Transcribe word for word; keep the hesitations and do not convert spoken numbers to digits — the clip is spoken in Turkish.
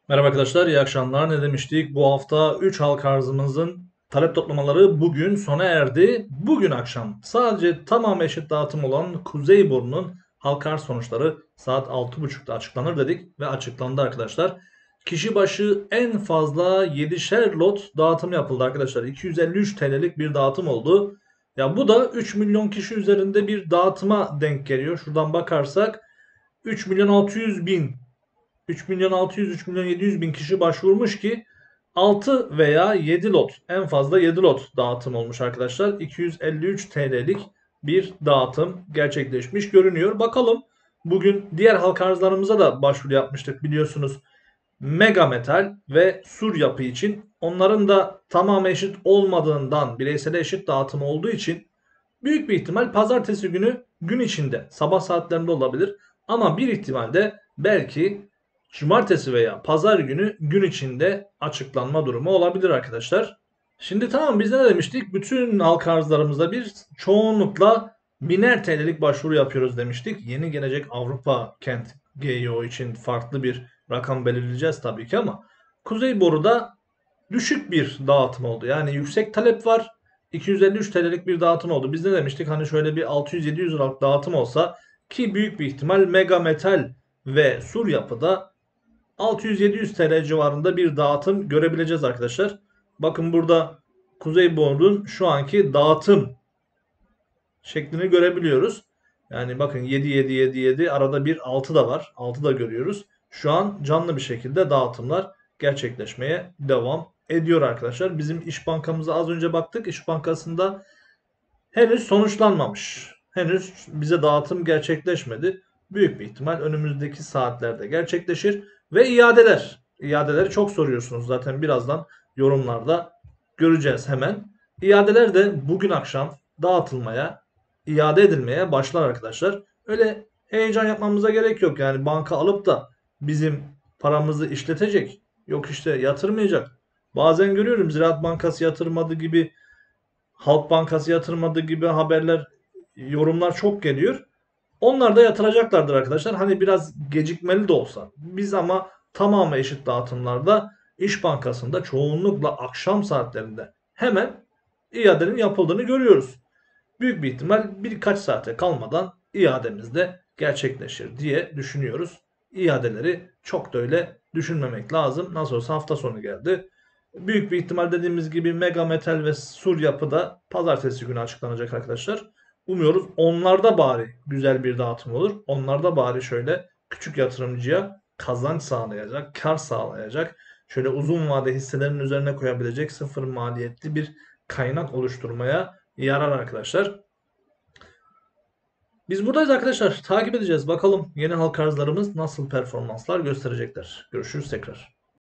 Merhaba arkadaşlar, iyi akşamlar. Ne demiştik? Bu hafta üç halka arzımızın talep toplamaları bugün sona erdi. Bugün akşam sadece tamamı eşit dağıtım olan Kuzeyburnu'nun halka arz sonuçları saat altı buçukta açıklanır dedik ve açıklandı arkadaşlar. Kişi başı en fazla yedişer lot dağıtım yapıldı arkadaşlar. iki yüz elli üç T L'lik bir dağıtım oldu. Ya bu da üç milyon kişi üzerinde bir dağıtıma denk geliyor. Şuradan bakarsak üç milyon altı yüz bin üç milyon altı yüz üç milyon yedi yüz bin kişi başvurmuş ki altı veya yedi lot, en fazla yedi lot dağıtım olmuş arkadaşlar. iki yüz elli üç T L'lik bir dağıtım gerçekleşmiş görünüyor. Bakalım, bugün diğer halka arzlarımıza da başvuru yapmıştık biliyorsunuz. Mega metal ve sur yapı için, onların da tamamı eşit olmadığından, bireysel eşit dağıtım olduğu için büyük bir ihtimal pazartesi günü gün içinde sabah saatlerinde olabilir. Ama bir ihtimalde belki cumartesi veya pazar günü gün içinde açıklanma durumu olabilir arkadaşlar. Şimdi tamam, biz ne demiştik? Bütün halka arzlarımızda bir çoğunlukla biner T L'lik başvuru yapıyoruz demiştik. Yeni gelecek Avrupa Kent G Y O için farklı bir rakam belirleyeceğiz tabii ki, ama Kuzey Boru'da düşük bir dağıtım oldu. Yani yüksek talep var. iki yüz elli üç T L'lik bir dağıtım oldu. Biz ne demiştik? Hani şöyle bir altı yüz yedi yüz liralık dağıtım olsa, ki büyük bir ihtimal Mega Metal ve Sur Yapı'da altı yüz yedi yüz T L civarında bir dağıtım görebileceğiz arkadaşlar. Bakın burada Kuzeyboğu'nun şu anki dağıtım şeklini görebiliyoruz. Yani bakın yedi yedi yedi yedi, arada bir altı da var. altı da görüyoruz. Şu an canlı bir şekilde dağıtımlar gerçekleşmeye devam ediyor arkadaşlar. Bizim İş Bankamıza az önce baktık. İş Bankası'nda henüz sonuçlanmamış. Henüz bize dağıtım gerçekleşmedi. Büyük bir ihtimal önümüzdeki saatlerde gerçekleşir. Ve iadeler. İadeleri çok soruyorsunuz zaten, birazdan yorumlarda göreceğiz hemen. İadeler de bugün akşam dağıtılmaya, iade edilmeye başlar arkadaşlar. Öyle heyecan yapmamıza gerek yok. Yani banka alıp da bizim paramızı işletecek, yok işte yatırmayacak. Bazen görüyorum Ziraat Bankası yatırmadı gibi, Halk Bankası yatırmadı gibi haberler, yorumlar çok geliyor. Onlar da yatıracaklardır arkadaşlar. Hani biraz gecikmeli de olsa. Biz ama tamamı eşit dağıtımlarda İş Bankası'nda çoğunlukla akşam saatlerinde hemen iadenin yapıldığını görüyoruz. Büyük bir ihtimal birkaç saate kalmadan iademiz de gerçekleşir diye düşünüyoruz. İadeleri çok da öyle düşünmemek lazım. Nasıl olsa hafta sonu geldi. Büyük bir ihtimal dediğimiz gibi Mega Metal ve Sur Yapı da pazartesi günü açıklanacak arkadaşlar. Umuyoruz onlarda bari güzel bir dağıtım olur. Onlarda bari şöyle küçük yatırımcıya kazanç sağlayacak, kar sağlayacak, şöyle uzun vade hisselerin üzerine koyabilecek sıfır maliyetli bir kaynak oluşturmaya yarar arkadaşlar. Biz buradayız arkadaşlar. Takip edeceğiz. Bakalım yeni halka arzlarımız nasıl performanslar gösterecekler. Görüşürüz tekrar.